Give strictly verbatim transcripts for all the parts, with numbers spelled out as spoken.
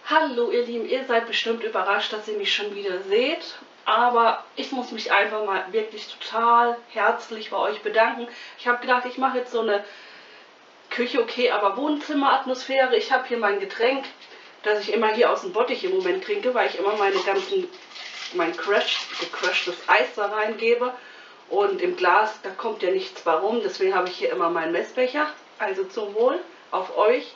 Hallo ihr Lieben, ihr seid bestimmt überrascht, dass ihr mich schon wieder seht, aber ich muss mich einfach mal wirklich total herzlich bei euch bedanken. Ich habe gedacht, ich mache jetzt so eine Küche, okay, aber Wohnzimmeratmosphäre. Ich habe hier mein Getränk, das ich immer hier aus dem Bottich im Moment trinke, weil ich immer meine ganzen, mein Crash, gecrashtes Eis da reingebe. Und im Glas, da kommt ja nichts warum, deswegen habe ich hier immer meinen Messbecher. Also zum Wohl auf euch.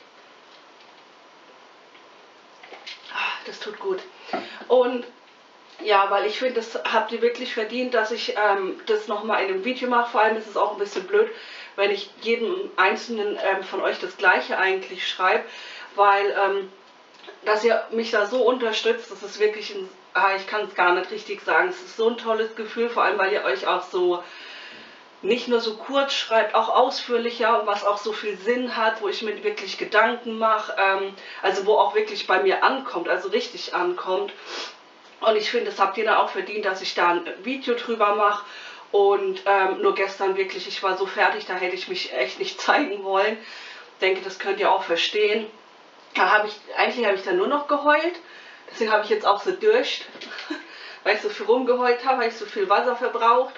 Das tut gut. Und ja, weil ich finde, das habt ihr wirklich verdient, dass ich ähm, das nochmal in einem Video mache. Vor allem ist es auch ein bisschen blöd, wenn ich jedem Einzelnen ähm, von euch das Gleiche eigentlich schreibe, weil ähm, dass ihr mich da so unterstützt, das ist wirklich ein, ah, ich kann es gar nicht richtig sagen, es ist so ein tolles Gefühl, vor allem weil ihr euch auch so nicht nur so kurz schreibt, auch ausführlicher, was auch so viel Sinn hat, wo ich mir wirklich Gedanken mache, ähm, also wo auch wirklich bei mir ankommt, also richtig ankommt. Und ich finde, das habt ihr da auch verdient, dass ich da ein Video drüber mache. Und ähm, nur gestern wirklich, ich war so fertig, da hätte ich mich echt nicht zeigen wollen. Ich denke, das könnt ihr auch verstehen. Da habe ich, eigentlich habe ich dann nur noch geheult. Deswegen habe ich jetzt auch so Durst, weil ich so viel rumgeheult habe, weil ich so viel Wasser verbraucht.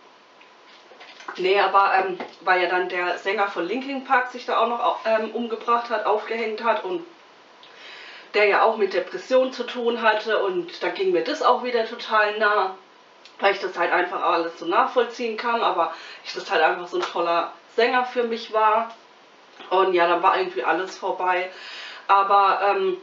Nee, aber ähm, weil ja dann der Sänger von Linkin Park sich da auch noch ähm, umgebracht hat, aufgehängt hat und der ja auch mit Depressionen zu tun hatte, und da ging mir das auch wieder total nah, weil ich das halt einfach alles so nachvollziehen kann, aber ich das halt einfach so ein toller Sänger für mich war. Und ja, dann war irgendwie alles vorbei. Aber ähm,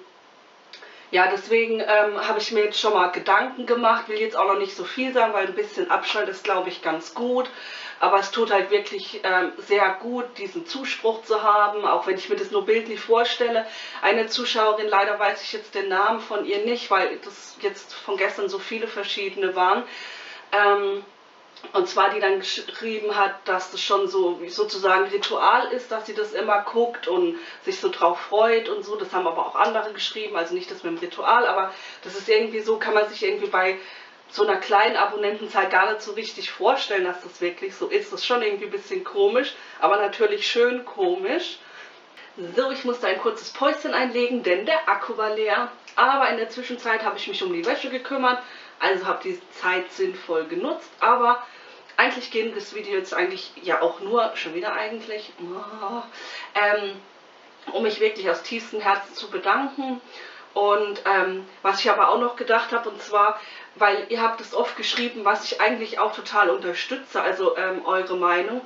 ja, deswegen ähm, habe ich mir jetzt schon mal Gedanken gemacht, will jetzt auch noch nicht so viel sagen, weil ein bisschen Abstand ist, glaube ich, ganz gut. Aber es tut halt wirklich ähm, sehr gut, diesen Zuspruch zu haben, auch wenn ich mir das nur bildlich vorstelle. Eine Zuschauerin, leider weiß ich jetzt den Namen von ihr nicht, weil das jetzt von gestern so viele verschiedene waren. Ähm, Und zwar die dann geschrieben hat, dass das schon so sozusagen Ritual ist, dass sie das immer guckt und sich so drauf freut und so. Das haben aber auch andere geschrieben, also nicht das mit dem Ritual, aber das ist irgendwie so, kann man sich irgendwie bei so einer kleinen Abonnentenzahl gar nicht so richtig vorstellen, dass das wirklich so ist. Das ist schon irgendwie ein bisschen komisch, aber natürlich schön komisch. So, ich musste ein kurzes Päuschen einlegen, denn der Akku war leer. Aber in der Zwischenzeit habe ich mich um die Wäsche gekümmert, also habe die Zeit sinnvoll genutzt. Aber eigentlich geht das Video jetzt eigentlich ja auch nur, schon wieder eigentlich, oh, ähm, um mich wirklich aus tiefstem Herzen zu bedanken. Und ähm, was ich aber auch noch gedacht habe, und zwar, weil ihr habt es oft geschrieben, was ich eigentlich auch total unterstütze, also ähm, eure Meinung.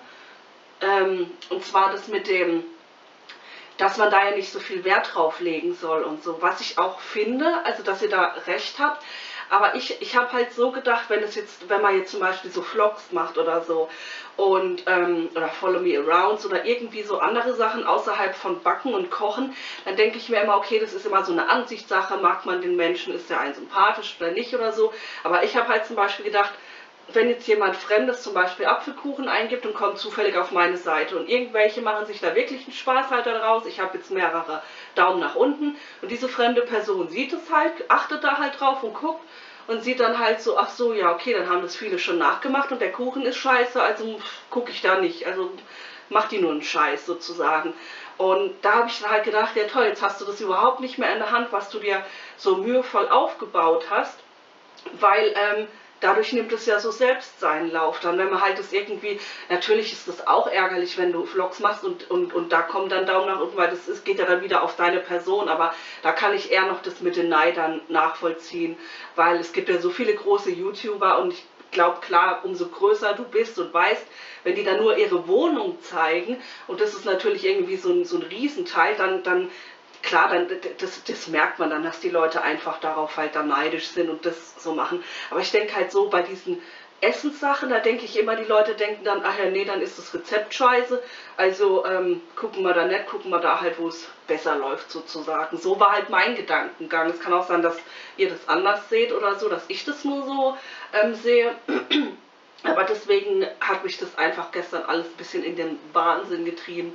Ähm, und zwar das mit dem, dass man da ja nicht so viel Wert drauf legen soll und so. Was ich auch finde, also dass ihr da recht habt. Aber ich, ich habe halt so gedacht, wenn es jetzt, wenn man jetzt zum Beispiel so Vlogs macht oder so und ähm, oder Follow Me Arounds oder irgendwie so andere Sachen außerhalb von Backen und Kochen, dann denke ich mir immer, okay, das ist immer so eine Ansichtssache, mag man den Menschen, ist der einen sympathisch oder nicht oder so. Aber ich habe halt zum Beispiel gedacht, wenn jetzt jemand Fremdes zum Beispiel Apfelkuchen eingibt und kommt zufällig auf meine Seite und irgendwelche machen sich da wirklich einen Spaß halt daraus, ich habe jetzt mehrere Daumen nach unten und diese fremde Person sieht es halt, achtet da halt drauf und guckt und sieht dann halt so, ach so, ja okay, dann haben das viele schon nachgemacht und der Kuchen ist scheiße, also gucke ich da nicht, also macht die nur einen Scheiß sozusagen. Und da habe ich dann halt gedacht, ja toll, jetzt hast du das überhaupt nicht mehr in der Hand, was du dir so mühevoll aufgebaut hast, weil ähm, dadurch nimmt es ja so selbst seinen Lauf. Dann, wenn man halt das irgendwie, natürlich ist das auch ärgerlich, wenn du Vlogs machst und, und, und da kommen dann Daumen nach unten, weil das ist, geht ja dann wieder auf deine Person, aber da kann ich eher noch das mit den Neidern nachvollziehen, weil es gibt ja so viele große YouTuber und ich glaube, klar, umso größer du bist und weißt, wenn die dann nur ihre Wohnung zeigen und das ist natürlich irgendwie so ein, so ein Riesenteil, dann, dann klar, dann, das, das merkt man dann, dass die Leute einfach darauf halt dann neidisch sind und das so machen. Aber ich denke halt so bei diesen Essenssachen, da denke ich immer, die Leute denken dann, ach ja, nee, dann ist das Rezept scheiße. Also ähm, gucken wir da nicht, gucken wir da halt, wo es besser läuft sozusagen. So war halt mein Gedankengang. Es kann auch sein, dass ihr das anders seht oder so, dass ich das nur so ähm, sehe. Aber deswegen hat mich das einfach gestern alles ein bisschen in den Wahnsinn getrieben.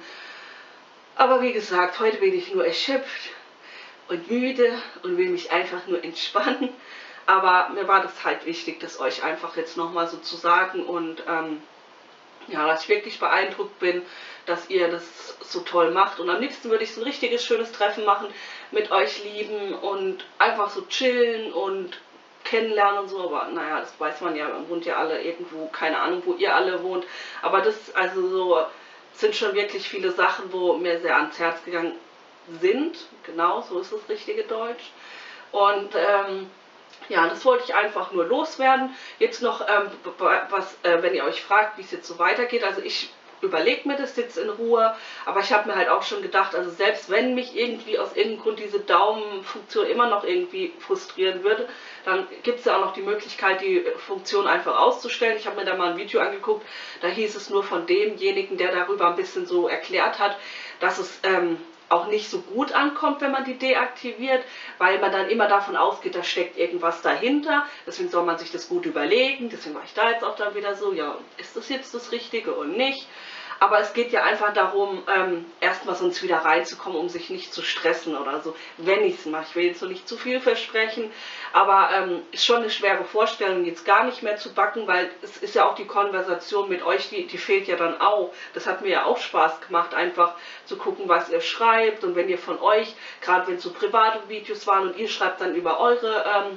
Aber wie gesagt, heute bin ich nur erschöpft und müde und will mich einfach nur entspannen. Aber mir war das halt wichtig, das euch einfach jetzt nochmal so zu sagen. Und ähm, ja, dass ich wirklich beeindruckt bin, dass ihr das so toll macht. Und am liebsten würde ich so ein richtiges schönes Treffen machen mit euch Lieben und einfach so chillen und kennenlernen und so. Aber naja, das weiß man ja, man wohnt ja alle irgendwo, keine Ahnung, wo ihr alle wohnt. Aber das also so sind schon wirklich viele Sachen, wo mir sehr ans Herz gegangen sind. Genau, so ist das richtige Deutsch. Und ähm, ja, das wollte ich einfach nur loswerden. Jetzt noch, ähm, was, äh, wenn ihr euch fragt, wie es jetzt so weitergeht. Also ich überlege mir das jetzt in Ruhe, aber ich habe mir halt auch schon gedacht, also selbst wenn mich irgendwie aus irgendeinem Grund diese Daumenfunktion immer noch irgendwie frustrieren würde, dann gibt es ja auch noch die Möglichkeit, die Funktion einfach auszustellen. Ich habe mir da mal ein Video angeguckt, da hieß es nur von demjenigen, der darüber ein bisschen so erklärt hat, dass es ähm, auch nicht so gut ankommt, wenn man die deaktiviert, weil man dann immer davon ausgeht, da steckt irgendwas dahinter. Deswegen soll man sich das gut überlegen. Deswegen war ich da jetzt auch dann wieder so, ja, ist das jetzt das Richtige und nicht? Aber es geht ja einfach darum, ähm, erstmal sonst wieder reinzukommen, um sich nicht zu stressen oder so, wenn ich es mache. Ich will jetzt so nicht zu viel versprechen, aber ähm, ist schon eine schwere Vorstellung, jetzt gar nicht mehr zu backen, weil es ist ja auch die Konversation mit euch, die, die fehlt ja dann auch. Das hat mir ja auch Spaß gemacht, einfach zu gucken, was ihr schreibt und wenn ihr von euch, gerade wenn es so private Videos waren und ihr schreibt dann über eure ähm,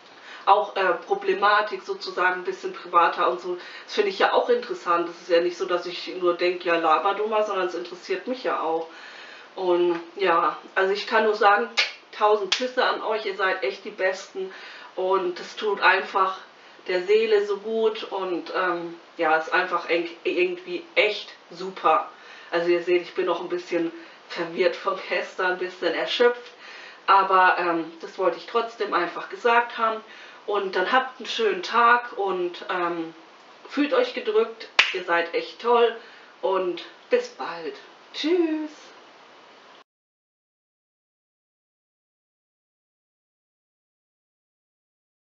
auch äh, Problematik sozusagen ein bisschen privater und so. Das finde ich ja auch interessant. Das ist ja nicht so, dass ich nur denke, ja laber du mal, sondern es interessiert mich ja auch. Und ja, also ich kann nur sagen, tausend Küsse an euch, ihr seid echt die Besten und es tut einfach der Seele so gut und ähm, ja, ist einfach irgendwie echt super. Also ihr seht, ich bin noch ein bisschen verwirrt von gestern, ein bisschen erschöpft, aber ähm, das wollte ich trotzdem einfach gesagt haben. Und dann habt einen schönen Tag und ähm, fühlt euch gedrückt. Ihr seid echt toll und bis bald. Tschüss.